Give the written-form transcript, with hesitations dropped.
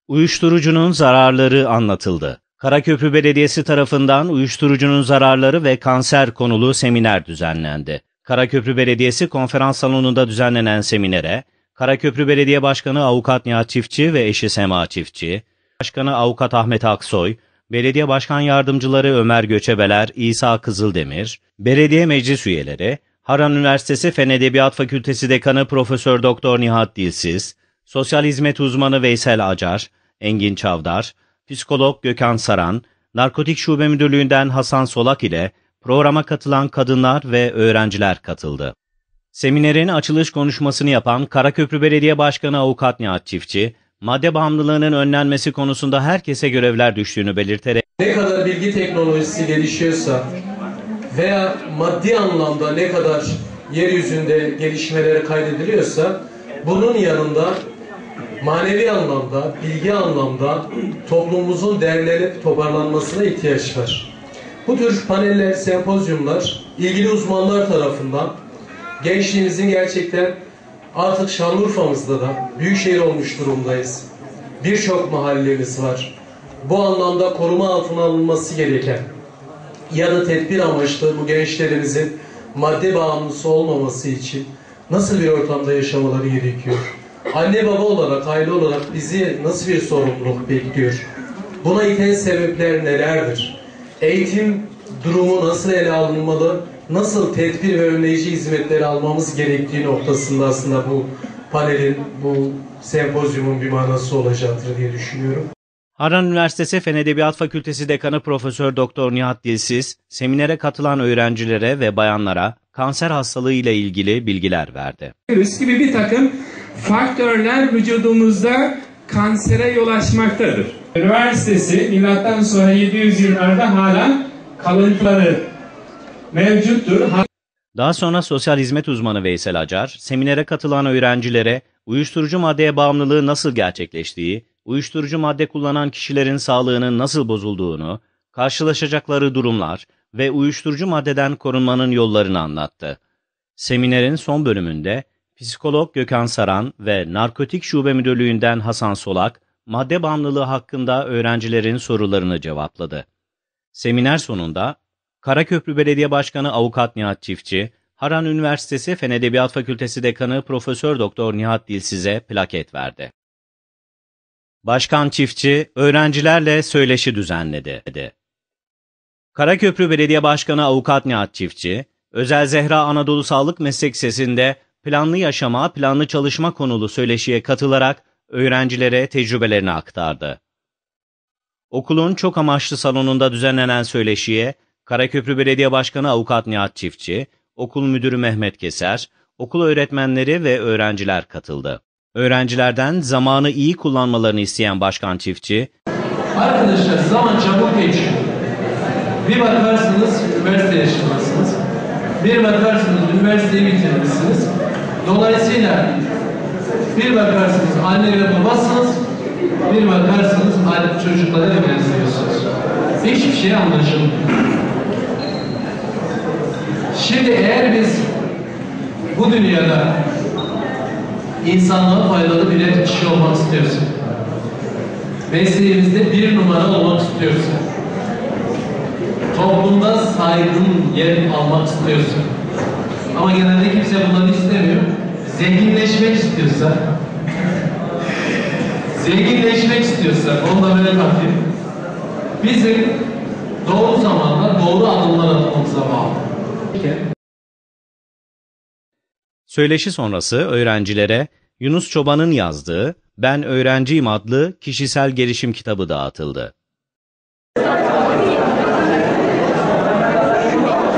Uyuşturucunun zararları anlatıldı. Karaköprü Belediyesi tarafından uyuşturucunun zararları ve kanser konulu seminer düzenlendi. Karaköprü Belediyesi konferans salonunda düzenlenen seminere, Karaköprü Belediye Başkanı Avukat Nihat Çiftçi ve eşi Sema Çiftçi, Başkanı Avukat Ahmet Aksoy, Belediye Başkan Yardımcıları Ömer Göçebeler, İsa Kızıldemir, Belediye Meclis Üyeleri, Harran Üniversitesi Fen Edebiyat Fakültesi Dekanı Profesör Doktor Nihat Dilsiz, Sosyal Hizmet Uzmanı Veysel Acar, Engin Çavdar, Psikolog Gökhan Saran, Narkotik Şube Müdürlüğü'nden Hasan Solak ile programa katılan kadınlar ve öğrenciler katıldı. Seminerin açılış konuşmasını yapan Karaköprü Belediye Başkanı Avukat Nihat Çiftçi, madde bağımlılığının önlenmesi konusunda herkese görevler düştüğünü belirterek ne kadar bilgi teknolojisi gelişiyorsa veya maddi anlamda ne kadar yeryüzünde gelişmeleri kaydediliyorsa bunun yanında manevi anlamda, bilgi anlamda toplumumuzun derlenip toparlanmasına ihtiyaç var. Bu tür paneller, sempozyumlar ilgili uzmanlar tarafından gençliğimizin gerçekten artık Şanlıurfa'mızda da büyükşehir olmuş durumdayız. Birçok mahallemiz var. Bu anlamda koruma altına alınması gereken ya da tedbir amaçlı bu gençlerimizin madde bağımlısı olmaması için nasıl bir ortamda yaşamaları gerekiyor? Anne baba olarak, aile olarak bizi nasıl bir sorumluluk bekliyor? Buna iten sebepler nelerdir? Eğitim durumu nasıl ele alınmalı? Nasıl tedbir ve önleyici hizmetleri almamız gerektiği noktasında aslında bu panelin, bu sempozyumun bir manası olacaktır diye düşünüyorum. Harran Üniversitesi Fen Edebiyat Fakültesi Dekanı Profesör Doktor Nihat Dilsiz, seminere katılan öğrencilere ve bayanlara kanser hastalığı ile ilgili bilgiler verdi. Virüs gibi bir takım faktörler vücudumuzda kansere yol açmaktadır. Üniversitesi milattan sonra 700 yıllarda hala kalıntıları mevcuttur. Daha sonra sosyal hizmet uzmanı Veysel Acar, seminere katılan öğrencilere uyuşturucu maddeye bağımlılığı nasıl gerçekleştiği, uyuşturucu madde kullanan kişilerin sağlığının nasıl bozulduğunu, karşılaşacakları durumlar ve uyuşturucu maddeden korunmanın yollarını anlattı. Seminerin son bölümünde Psikolog Gökhan Saran ve Narkotik Şube Müdürlüğü'nden Hasan Solak, madde bağımlılığı hakkında öğrencilerin sorularını cevapladı. Seminer sonunda Karaköprü Belediye Başkanı Avukat Nihat Çiftçi, Harran Üniversitesi Fen Edebiyat Fakültesi Dekanı Profesör Doktor Nihat Dilsiz'e plaket verdi. Başkan Çiftçi, öğrencilerle söyleşi düzenledi. Karaköprü Belediye Başkanı Avukat Nihat Çiftçi, Özel Zehra Anadolu Sağlık Meslek Lisesi'nde planlı yaşama, planlı çalışma konulu söyleşiye katılarak öğrencilere tecrübelerini aktardı. Okulun çok amaçlı salonunda düzenlenen söyleşiye Karaköprü Belediye Başkanı Avukat Nihat Çiftçi, okul müdürü Mehmet Keser, okul öğretmenleri ve öğrenciler katıldı. Öğrencilerden zamanı iyi kullanmalarını isteyen Başkan Çiftçi, arkadaşlar zaman çabuk geçiyor. Bir bakarsınız üniversite yaşındasınız. Bir bakarsınız üniversiteyi bitirmişsiniz. Dolayısıyla bir bakarsınız anne ve babasınız. Bir bakarsınız çocuklara benziyorsunuz. Hiçbir şey anlaşılmıyor. Şimdi eğer biz bu dünyada insanlığa faydalı birer kişi olmak istiyorsak, mesleğimizde bir numara olmak istiyorsak, toplumda saygın yer almak istiyorsak, ama genelde kimse bunları istemiyor. Zenginleşmek istiyorsak, onu da böyle bakayım. Bizim doğru zamanda doğru adımlar atmamıza bağlı. Söyleşi sonrası öğrencilere Yunus Çoban'ın yazdığı "Ben Öğrenciyim" adlı kişisel gelişim kitabı dağıtıldı.